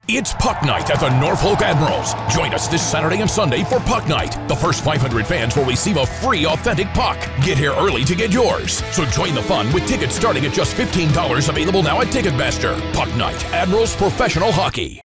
It's Puck Night at the Norfolk Admirals. Join us this Saturday and Sunday for Puck Night. The first 500 fans will receive a free authentic puck. Get here early to get yours. So join the fun with tickets starting at just $15, available now at Ticketmaster. Puck Night, Admirals Professional Hockey.